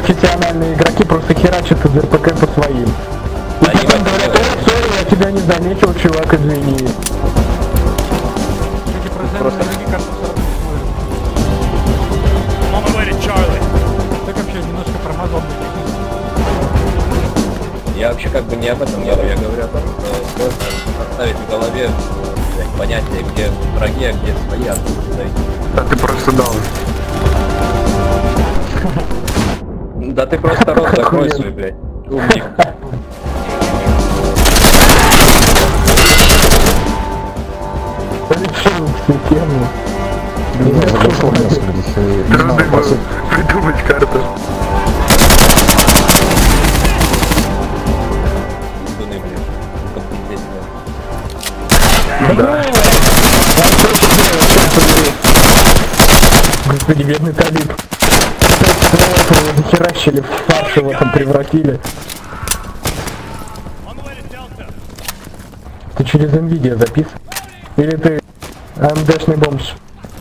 профессиональные игроки просто херачат из РПК по своим. И потом говорят, сори, я тебя не заметил, чувак, извини. Просто... Так вообще немножко промазал. Я вообще как бы не об этом говорю, я говорю о том, что сложно оставить в голове понятие, где враги, а где свои, откуда ставить. Да ты просто дал. Да ты просто рот закрой свой, блядь. Умник. Решил всю тему. Трудно было придумать карту. Дуны, блядь. Как здесь, Ну да. Господи, бедный Талиб. Его захеращили, в фарш его там превратили. Ты через NVIDIA записывай? Или ты АМДшный бомж?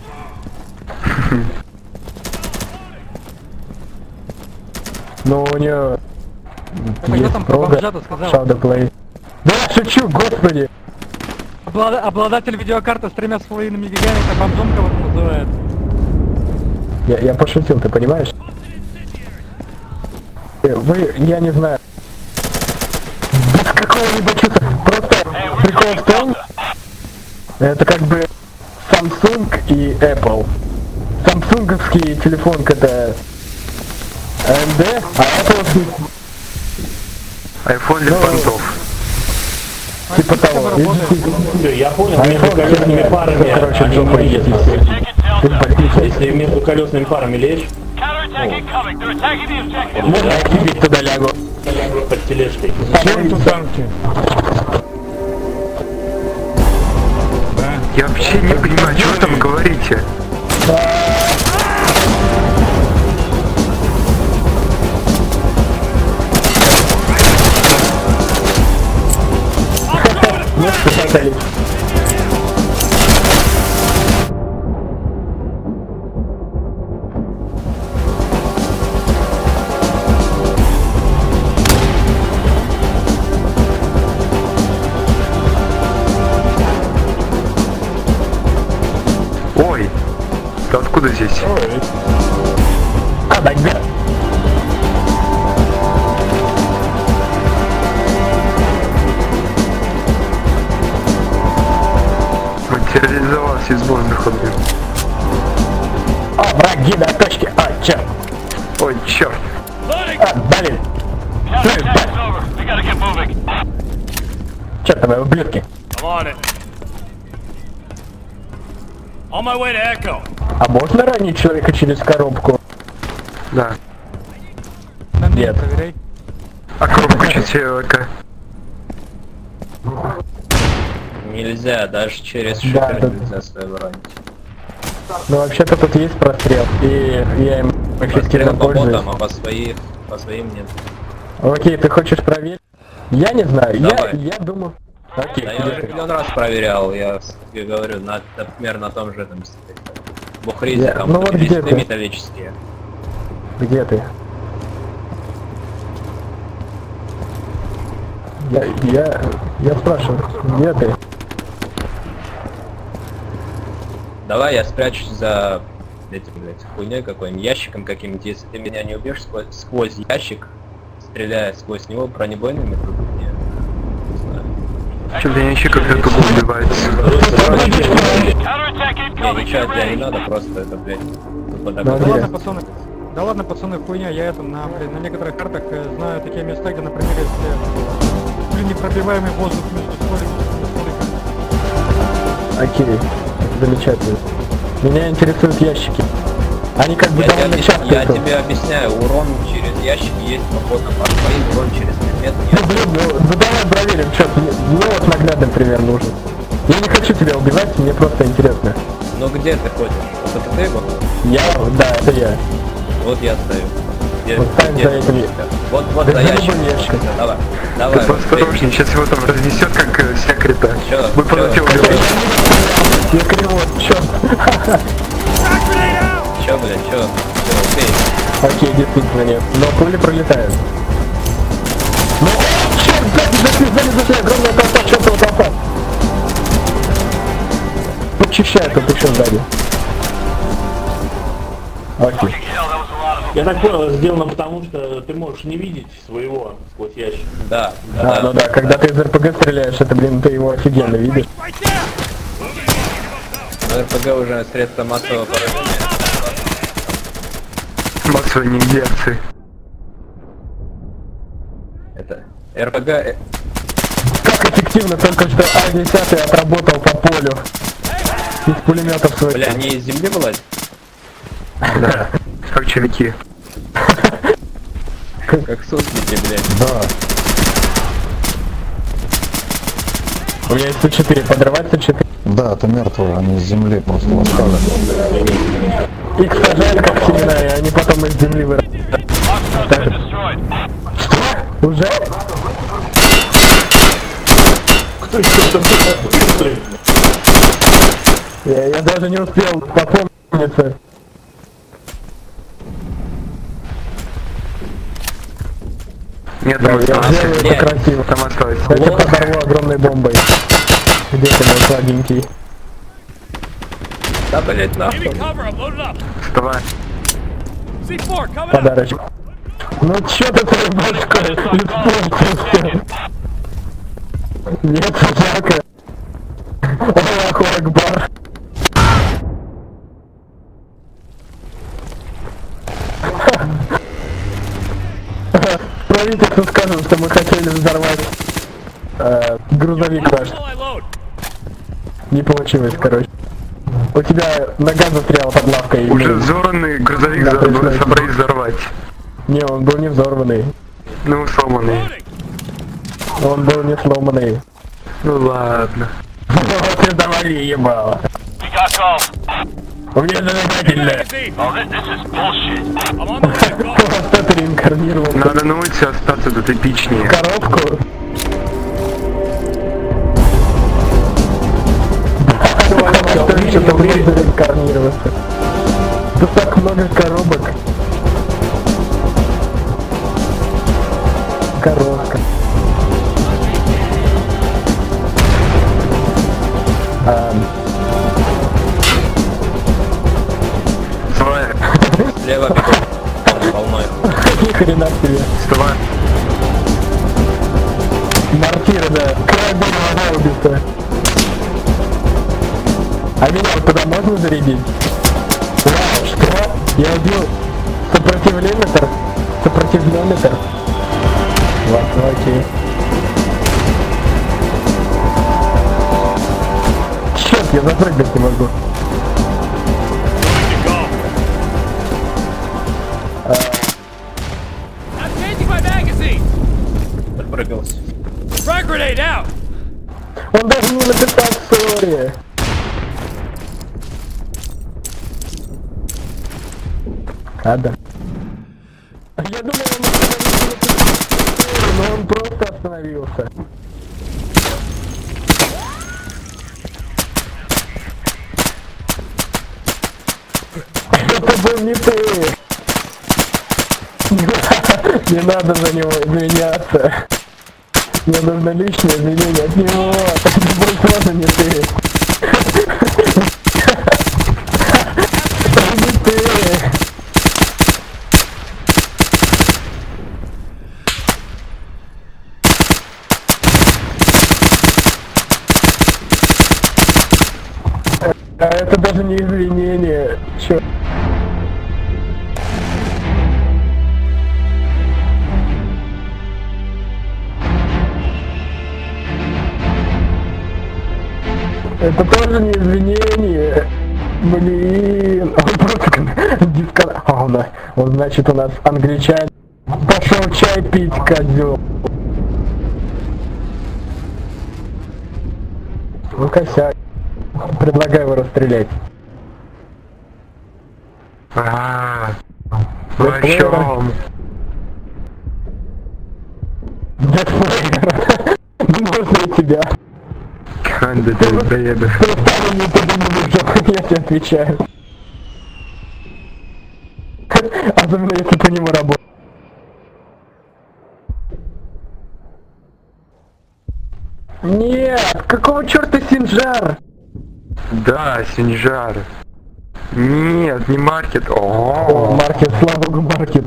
Ну у нее есть прога, Shadowplay. Да я шучу, господи! Обладатель видеокарты с 3,5 гигами, это бомжом кого-то называют. Я пошутил, ты понимаешь? Вы, я не знаю. Без какого-либо чувства. Просто прикол в том, это как бы Samsung и Apple. Самсунговский телефон это AMD, а Apple iPhone для понтов. типа того. Я понял, между колесными парами, короче, они жопа есть. Если между колесными парами лечь, можно я к тебе туда лягу? под тележкой. Чем тут танки? Я вообще не понимаю, что вы там говорите. Нет, спасали. Ой, ты откуда здесь? А, да, да. Материализовался из воздуха, блин. О, враги на точке. А, черт. Ой, черт. А, блин. Чертовы ублюдки. А можно ранить человека через коробку? Да. Нет. Проверяй. А коробку человека? Нельзя, даже через Да, шифр да. нельзя своего ранить. Ну вообще-то тут есть прострел, и я им эффективно Прострел по пользуюсь. ботам, а по своим нет. Окей, ты хочешь проверить? Я не знаю, Давай. я думаю... Окей, Да я где уже ты? миллион раз проверял, я тебе говорю, например, на том же этом бухризе, Я- там ну вот где листы ты? металлические. Где ты? Я спрашиваю, где ты? Давай я спрячусь за этим, блядь, хуйней какой-нибудь, ящиком каким-нибудь, если ты меня не убьешь сквозь ящик, стреляя сквозь него бронебойными трубами, не знаю. Что меня еще как-то туда убивается? Не, ничего от тебя не надо, просто это, блядь, тупо Да, Да где? ладно, пацаны. Да ладно, пацаны, хуйня, я это на некоторых картах знаю такие места, где, например, если непробиваемый воздух между столиками. Окей, замечательно. Меня интересуют ящики. Они как бы довольно часто... Я тебе объясняю, урон через ящики есть походу, а твоим урон через предмет Ну нет. блин, ну давай проверим, что мне вот наглядный пример нужен. Я не хочу тебя убивать, мне просто интересно. Ну где ты ходишь? Вот это ты вот? Я, да, это я. Вот я стою. Вот ставим за этим. Вот Да за за ящик. любым ящиком. Давай. Ты Давай. поосторожней, сейчас его там разнесет, как секрета. Чё? Вы полетел убивать. Я криво, черт. Чё, блядь, чё? Чё, окей. Окей, действительно нет. Но пули пролетают. Ну, черт, сзади, огромная толпа, чертова толпа. Подчищает тут еще сзади. Окей. Я так понял, это сделано потому, что ты можешь не видеть своего сквозь ящик. Да, Ну да, когда ты из РПГ стреляешь, это, блин, ты его офигенно видишь. РПГ уже средство массового поражения. Массовой неидеации. Это РПГ... Как эффективно только что А-10 отработал по полю. Из пулеметов своих. Бля, они из земли вылазят? Да. Как червяки. Как суслики, блядь. Да. У меня есть С4, подрывать С4. Да, это мертвые, они с земли просто восстали. Их сажают как семена, и они потом из земли вырастают. Уже? Кто еще? Я даже не успел попомниться. Нет, Да, там я сделаю это Нет. красиво. Там осталось. Я тебя подорву огромной бомбой. Где ты, мой сладенький? Да, блядь, нахуй. Вставай. Подарочек. Ну чё ты своей башкой? Испортился. Нет, жарко. Аллаху Акбар. Правительству скажем, что мы хотели взорвать грузовик ваш. Не получилось, короче. У тебя нога застряла под лавкой. Уже взорванный грузовик Да, пришлось. собрались взорвать. Не, он был не взорванный. Ну, сломанный. Он был не сломанный. Ну ладно. Вот ты давали ебало. У меня зажигательное. Вот это реинкарнировал. Надо на улице остаться, тут эпичнее. Коробку. Что-то будет реинкарнироваться. Тут так много коробок. Коробка. Вставай. Слева бегут. Волной. Ни хрена себе. Вставай. Мортира, да. Карабин вода убита. А меня вот туда можно зарядить? Вау, что? Я убил сопротивленметр? Сопротивленметр? Вот, окей. Черт, я запрыгнуть не могу. Подпрыгался. Он даже не написал сори. Да. Я думал, он остановился, но он просто остановился. Это был не ты. Не надо за него извиняться. Мне нужно личное извинение от него. Это был просто не ты. Это не ты. А это даже не извинение. Чё? Это тоже не извинение. Блин. Он просто дискон... Он значит у нас англичанин. Пошел чай пить, козел. Ну косяк. Предлагаю его расстрелять. Прощем. Дедфлейер. Можно и тебя. Канда ты доеду. Я тебе отвечаю. Особенно если по нему работать. Нет, какого черта Синжар? Да, Синжар. Нет, не маркет. О, маркет, слава богу, маркет.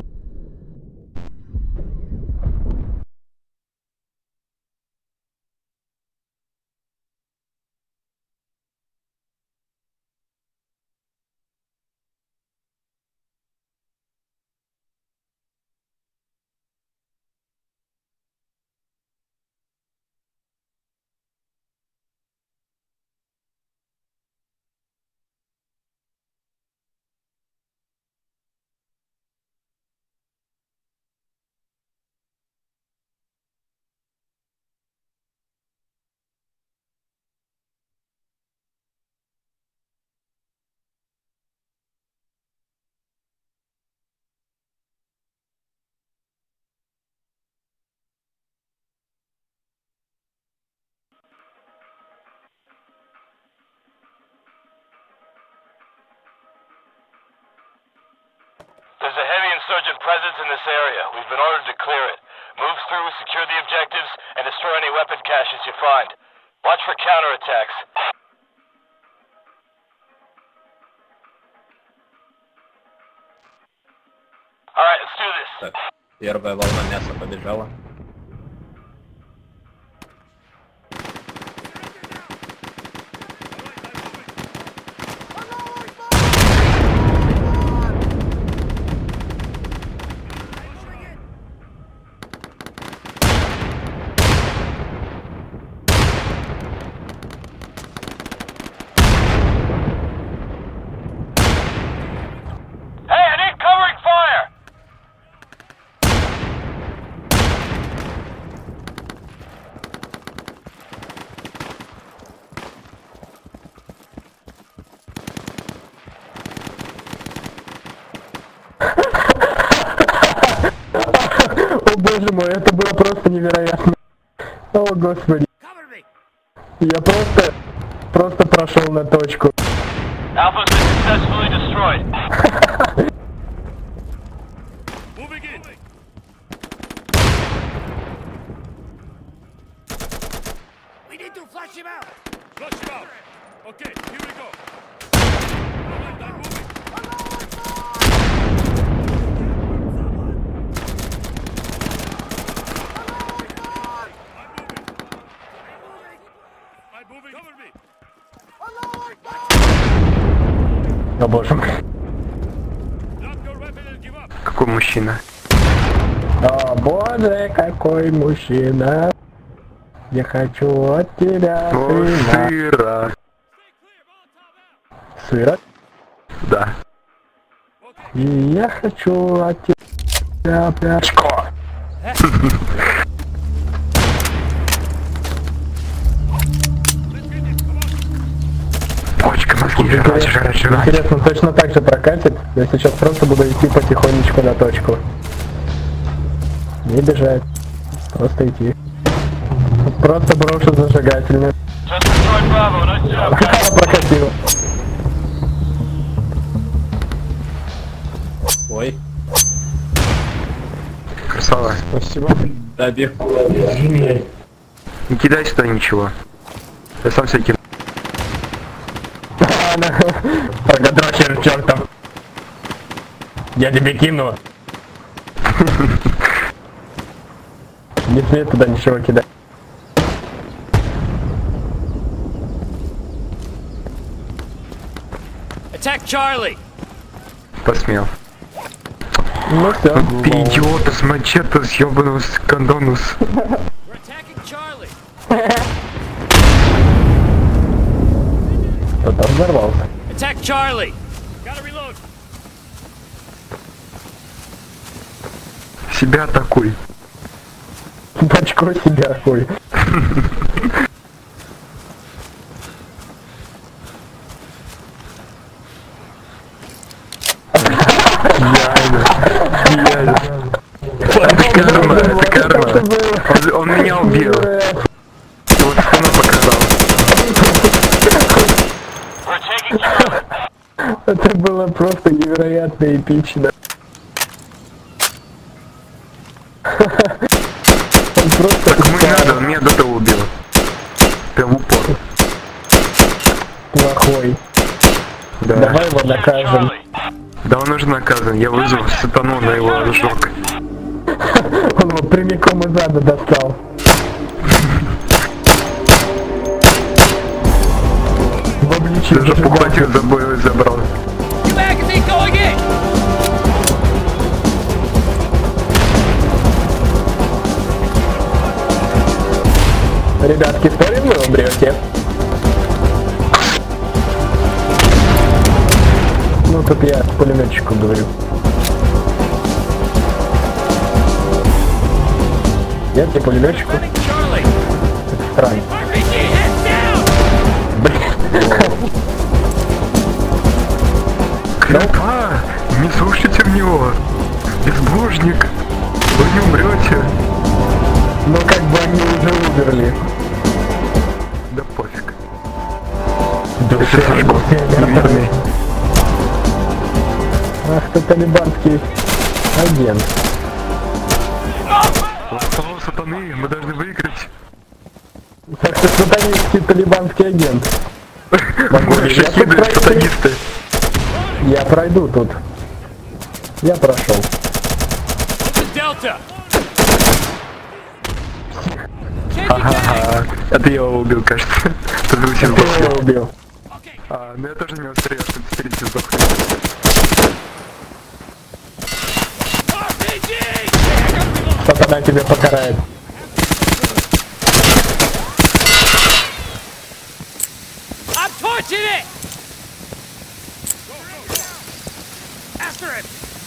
There's a heavy insurgent presence in this area. We've been ordered to clear it. Move through, secure the objectives, and destroy any weapon caches you find. Watch for counterattacks. Alright, let's do this. Так, первая волна мяса побежала. Hey, I need covering fire! О боже мой, это было просто невероятно. О господи. Я просто прошел на точку. Alpha's been successfully destroyed. Moving in. We need to flush him out! Flush him out. Okay, here we go. I'm moving. I'm moving. Cover me. О боже мой. Drop your weapon and give up. Какой мужчина? О боже, какой мужчина. Я хочу от тебя О, сына. сыра. Сыра. Да. И я хочу от тебя пячко. Почка, мозги, жрать. Интересно, точно так же прокатит? Я сейчас просто буду идти потихонечку на точку. Не бежать. Просто идти. Просто брошу зажигательную. Just destroyed Bravo. Nice job, guys. Прокатил. Ой, Красава. Спасибо. добег. Не кидай сюда ничего. Я сам себе кину. Прогодрочер чертов. Я тебе кину. Не смей туда ничего кидать. Attack Charlie! Посмел. Ну все. Ты идиота с мачете, съебаного с кондонус. We're attacking Charlie! Кто-то взорвался. Attack Charlie! Gotta reload. Себя атакуй. Бачко себя хуй. Это карма, это карма. Он меня убил. Ты вот спину показал. We're taking Charlie. Это было просто невероятно эпично. Он просто... Кому не надо, он меня до того убил. Прям в упор. Плохой. Да. Давай его накажем. Да он уже наказан, я вызову сатану на его ожог. Он его прямиком из ада достал. В обличии Даже ухватил за бой и забрал. New magazine going in! Ребятки, спорим, вы умрете? Ну тут я пулеметчику говорю. Я тебе пулеметчику. Running Charlie! Это странно. RPG, head down! Крапа! Не слушайте в него! Безбожник! Вы не умрете! Ну как бы они уже умерли. Да пофиг. Да Это сожгут. Верный. Ах ты талибанский агент. Слава сатаны, мы должны выиграть. Так что сатанистский талибанский агент. Могу ли я тут Шахиды, пройти? сатанисты. Я пройду тут. Я прошел. Delta! Ага, это я его убил, кажется. Тут вы все Ты сдохли. его убил. А, ну я тоже не успел, что теперь все сдохли. RPG! Сатана тебя покарает. I'm torching it! After him!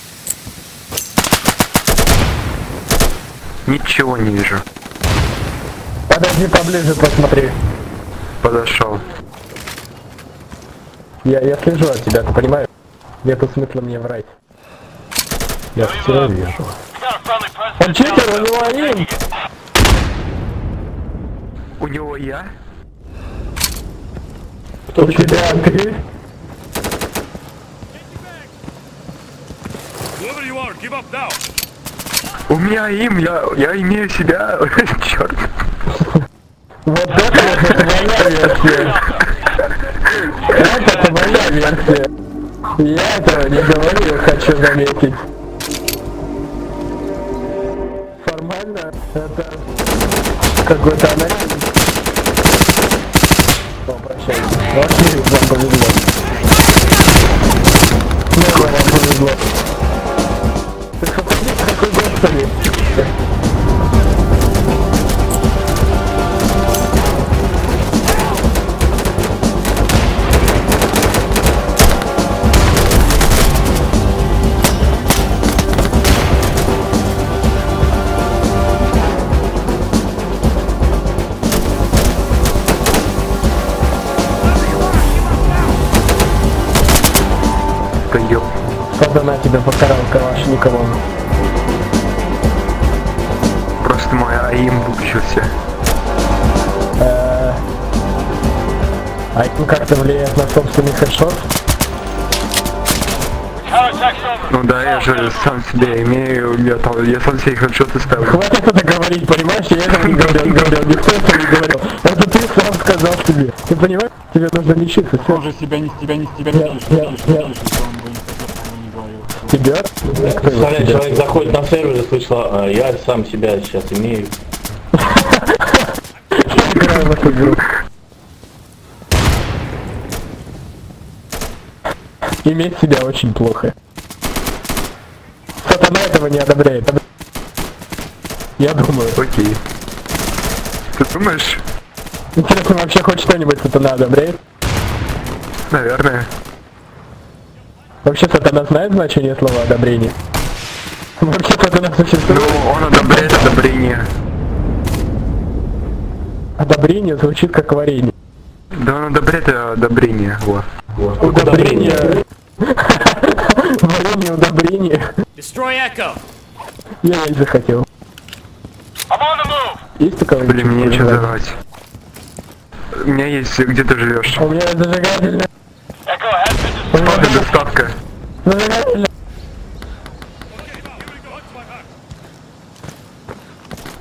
Ничего не вижу. Подожди поближе, посмотри. Подошел. Я слежу от тебя, ты понимаешь? Нету смысла мне врать. Я все вижу. Он читер, у него один. У него я? У тебя ты? Whoever you are, give up now! У меня им, я имею себя. Черт. Вот это моя версия. Это моя версия. Я этого не говорил, хочу заметить. Формально это какой-то анализ. О, прощайте. Окей, вам повезло. Снова вам повезло. Ты что, посмотри, какой господи. Да ёп. Сатана тебя покарал Калашниковым. Просто мой АИМ выключился. А это как-то влияет на собственный хедшот? Ну да, я же сам себе имею, я сам себе хедшоты ставлю. Хватит это говорить, понимаешь? Я этого не говорил, никто этого не говорил. Это ты сам сказал себе. Ты понимаешь? Тебе нужно лечиться, все. Уже себя не видишь, Я- если он бы не говорил. Тебя? Кто его Представляешь, тебя? человек заходит на сервер и слышал, а я сам себя сейчас имею. Играю в эту игру. Иметь себя очень плохо. Сатана этого не одобряет. Я думаю. Окей. Ты думаешь? Интересно, вообще хоть что-нибудь Сатана одобряет? Наверное. Вообще Сатана знает значение слова одобрение? Вообще Сатана Ну, существует? он одобряет одобрение. Одобрение звучит как варенье. Да он одобряет одобрение. Вот. Удобрение. Варенье, удобрение. Destroy Echo! Я не захотел. I'm on the move! Есть у кого-нибудь? Блин, мне нечего пожелать? давать. У меня есть, где ты живешь. У меня есть зажигательная. Echo has been Вот и доставка. Зажигательная.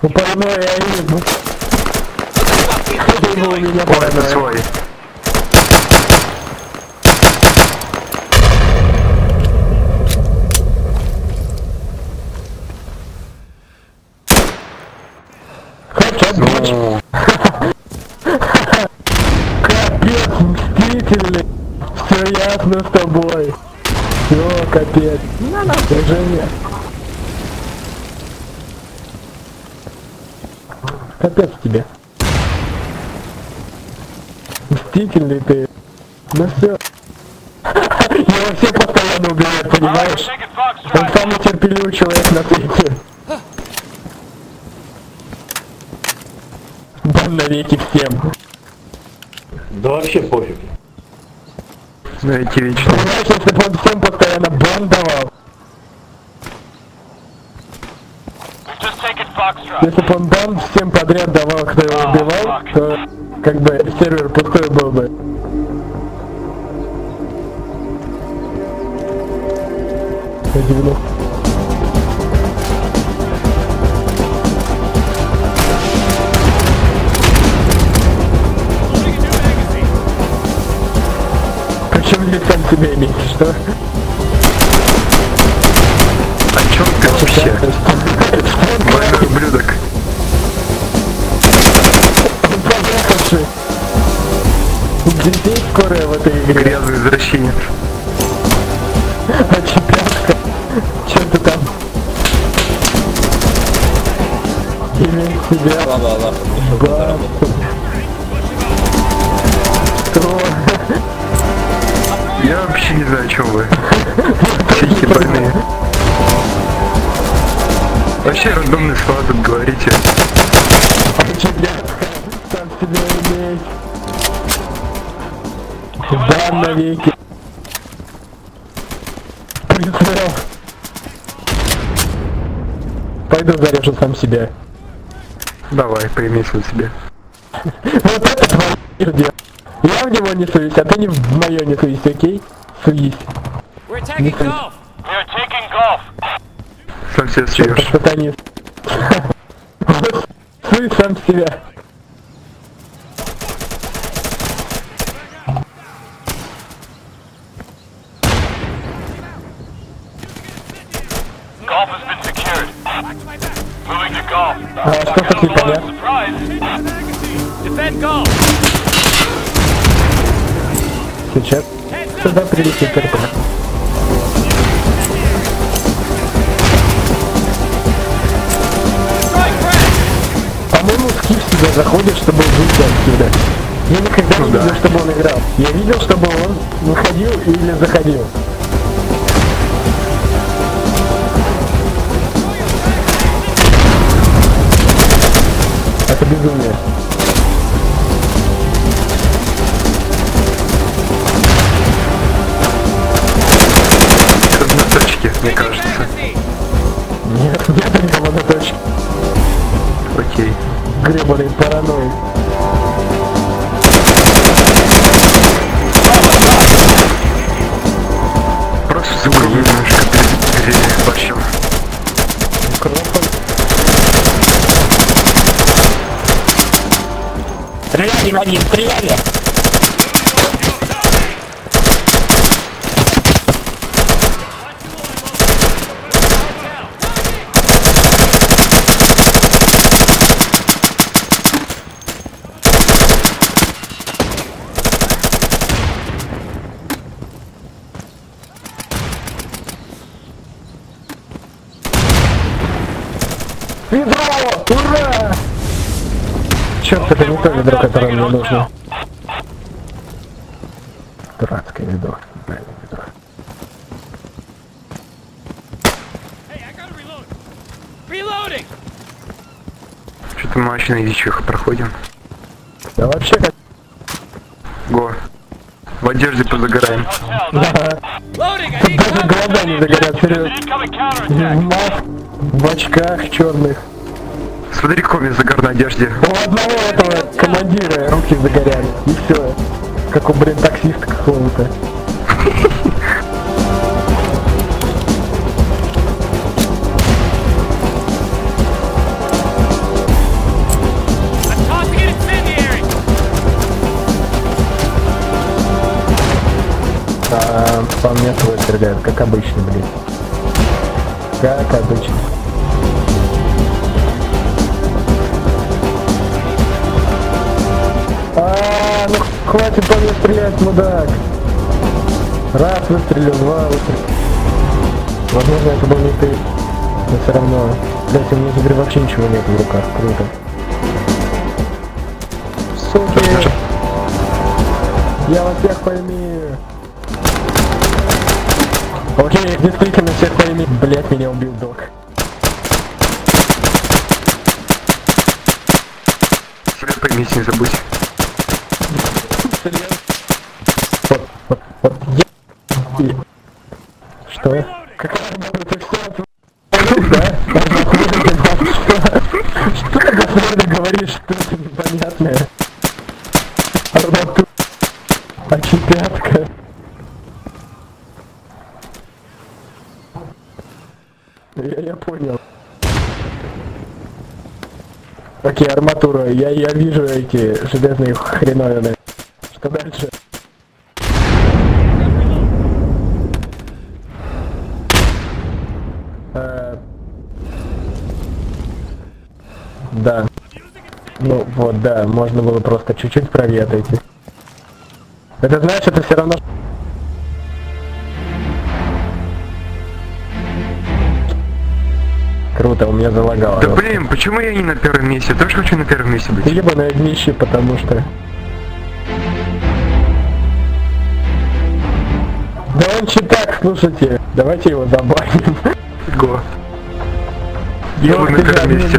Ну паранойя, я вижу. У меня Ой, это паранойя. свой. Хотя Ну, капец, мстительный. Все ясно с тобой. Все, капец. Уже нет. Капец тебе. Мстительный ты. Ну все. Его все постоянно убивают, понимаешь? Он самый терпеливый человек на свете. Бан навеки всем. Да вообще пофиг. знаете, вечно. Понимаешь, если бы он всем постоянно бан давал, We've just taken Foxtrot. если бы он бан всем подряд давал, кто его убивал, то как бы сервер пустой был бы. Я 90. Причем здесь сам себя имеет, что? О чем ты вообще? Больной ублюдок. Он поехавший. Детей скорая в этой игре. Грязный извращенец. А чемпионка? Чё ты там? Иметь себя. Слава Аллаху, Да. Что? Я вообще не знаю, о чем вы. Психи больные. Вообще рандомные слова тут говорите. А чемпионка? Сам себя иметь. Да, навеки. Прицел. Пойду зарежу сам себя. Давай, поимей свой себе. Вот это твоё дело. Я в него не суюсь, а ты не в моё не суюсь, окей? Суись. We're attacking golf. We are taking golf. Сам себя Чё, суешь. сатанист. Суй сам себя. Golf has been secured. Moving to golf. А что так непонятно? Surprise. Defend golf. Сейчас сюда прилетит только. Strike break. По-моему, Скиф сюда заходит, чтобы выйти отсюда. Я никогда не видел, чтобы он играл. Я видел, чтобы он выходил или заходил. Это безумие. Это на точке, мне кажется. Нет, нет никого на точке. Окей. Гребаный параноик. Просто звук немножко переборщил. Стреляли, Вадим, стреляли! Ведро! Ура! Черт, это не то ведро, которое мне нужно. Дурацкое ведро. Правильное ведро. Hey, I gotta reload. Reloading. Что-то мы вообще на язычах проходим. Да вообще как... Го. В одежде позагораем. Hotel. Да. Loading. I Тут need даже cover. глаза не загорят, серьезно. Incoming В counterattack. маск, в очках черных. Смотри, какой у меня загар на одежде. У одного этого командира руки загорят. И все. Как у, блин, таксиста какого-то. по мне свой стреляют, как обычно, блин. Как обычно. Ну хватит по мне стрелять, мудак. Раз выстрелил, два выстрелил. Возможно, это был не ты, но все равно. Блять, у меня теперь вообще ничего нет в руках, круто. Суки! Я вас всех поимею. Окей, действительно всех поимею. Блять, меня убил док. Себя поиметь не забудь. Вот, Что? Какая это все? Да? Что ты гофрейда говоришь, что это непонятное? Арматура. А4. Я понял. Окей, арматура. Я вижу эти железные хреновины. Что дальше? Да. Ну вот, да, можно было просто чуть-чуть правее отойти. Это значит, это все равно... Круто, у меня залагало. Да блин, почему я не на первом месте? Я тоже хочу на первом месте быть. Ебаное днище, потому что... Да он читак, слушайте, давайте его забаним. Го. Я буду на первом месте.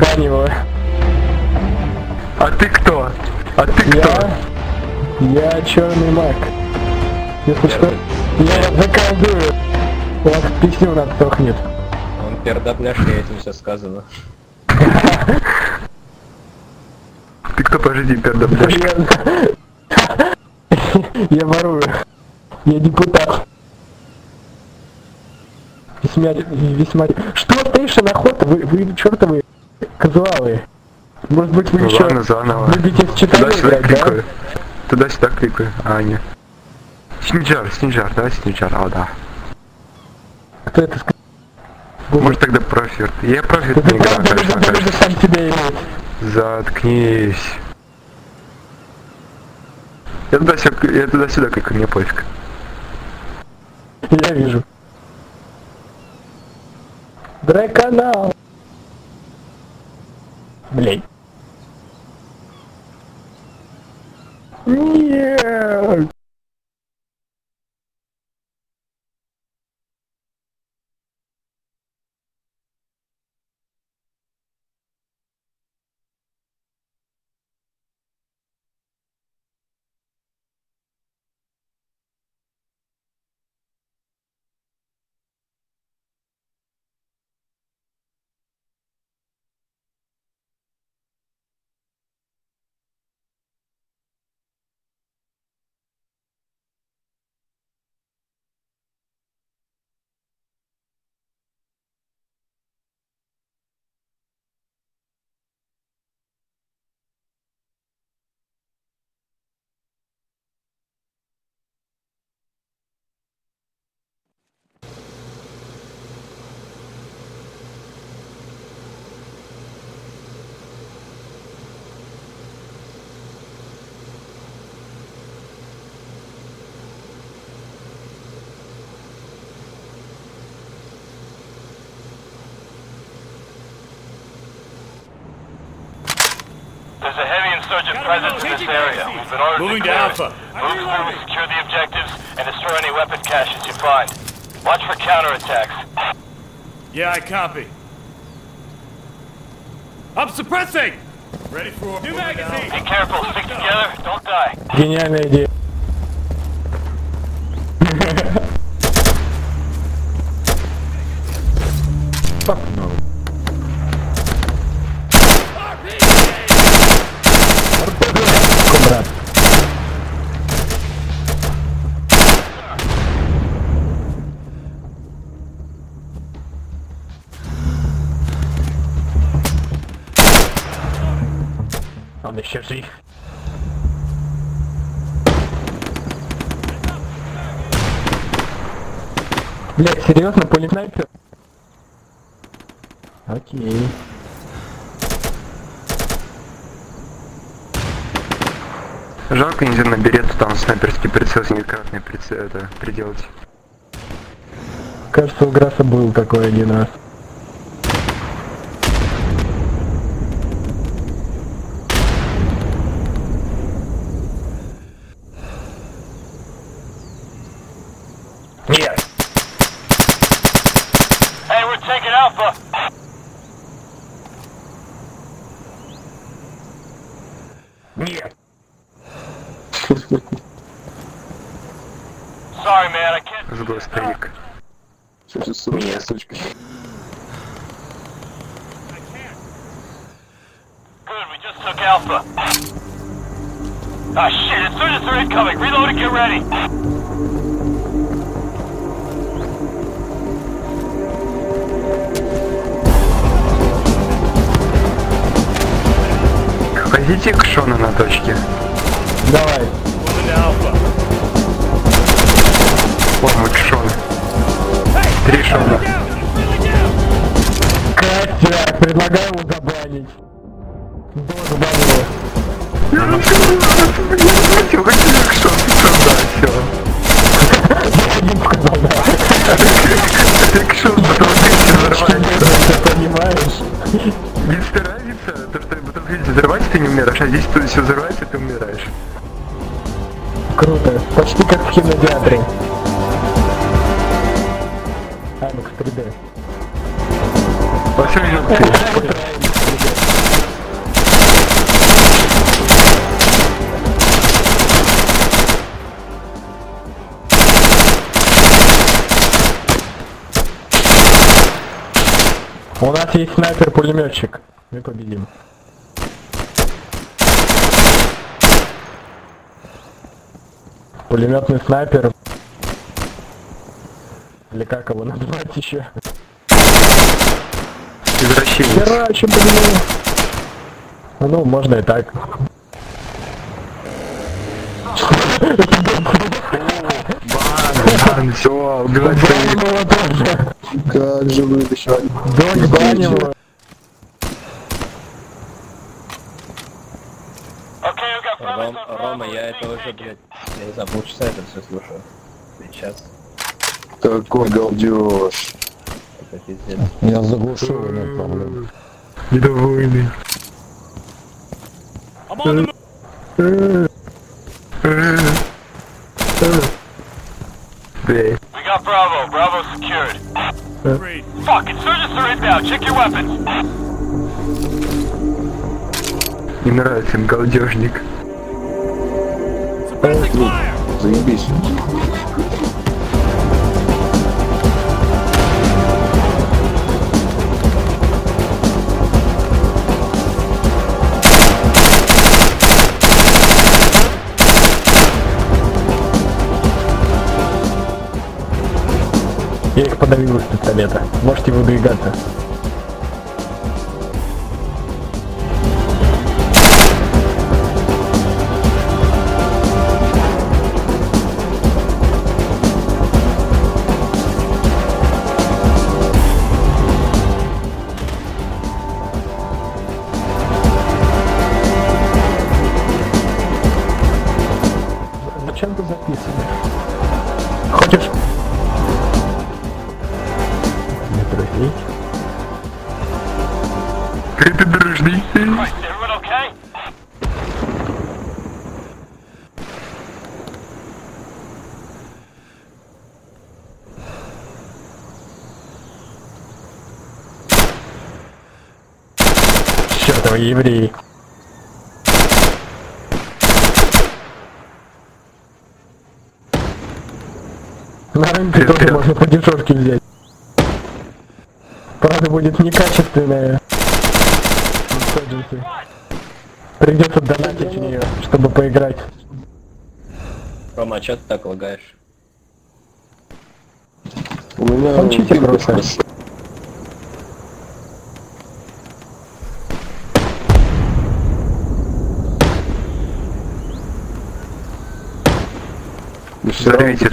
А ты кто? А ты кто? Я черный маг. Если что, я вас заколдую. У вас писню надсохнет. Он пердобляшный, этим все сказано. Ты кто, пожди, пердобляшка? Я ворую. Я депутат. Весьма... Что, стейшн, охота? Вы чертовы казуалы. Может быть, вы Ну еще ладно, заново. любите с читами играть, да? Туда-сюда кликаю. А, нет. Снижар, да, Снижар, да. Кто это сказал? Может тогда профит. Я профит не играю, конечно, конечно. Сам тебя иметь. Заткнись. Я туда-сюда кликаю, мне пофиг. Я вижу. Драконал. Блин. Нет. There's a heavy insurgent presence in this area. We've been ordered Moving to to clear Alpha. it. Move through, secure the objectives, and destroy any weapon caches you find. Watch for counterattacks. Yeah, I copy. I'm suppressing! Ready for new magazine! Be careful, stick together, don't die. Гениальная идея. Fuck no. Брат. Он еще жив. Блять, серьезно, пулеснайпер? Окей. Жалко, нельзя на берету там снайперский прицел с некратный прицел это приделать. Кажется, у Граса был такой один раз. Нет! Hey, we're taking Alpha. Нет! Sorry, man, I can't. Сбой старик. Нет, сучка. Good, we just took Alpha. Ah, shit, insurgents are incoming. Reload and get ready. Пойдите к Шону на точке. Давай. Moving to Alpha. Форму к Шону. 3 Шона. Костя, предлагаю его забанить. Дождь банил. Я хотел к Шону, да, все. Один сказал, да. Ты к Шону, потому что ты взорваешься. Ты понимаешь? Если разница, то что потом видите, взорвать ты не умираешь, а здесь тут все взрывается, ты умираешь. Круто. Почти как в кинотеатре. IMAX 3D. Во всем минуты. У нас есть снайпер-пулеметчик. Мы победим. Пулеметный снайпер. Или как его назвать еще? Извращенец. Херачим по нему. Ну, можно и так. Бан, все, убивать своих. Баним его тоже. Как же вытащил? Дочь баним его. Okay, we got friendlies on Рома, Bravo. я это уже, блядь, я не знаю, полчаса это все слушаю. Сейчас. Какой галдеж. Это пиздец. Я заглушил, нет проблем. Недовольный. I'm on the move. Блядь. We got Bravo. Bravo secured. Agreed. Fuck, insurgents are inbound. Check your weapons. Не нравится им галдежник. Suppressing fire. Заебись. Я их подавил из пистолета. Можете выдвигаться. Зачем ты записываешь? Хочешь? Не трусить. Предыдущий. Christ, everyone okay? Чёртовы евреи. На рынке тоже можно по дешевке взять. Правда будет некачественная. Придется донатить в нее, чтобы поиграть. Рома, а чё ты так лагаешь? У меня... Кончите просто. Взорвите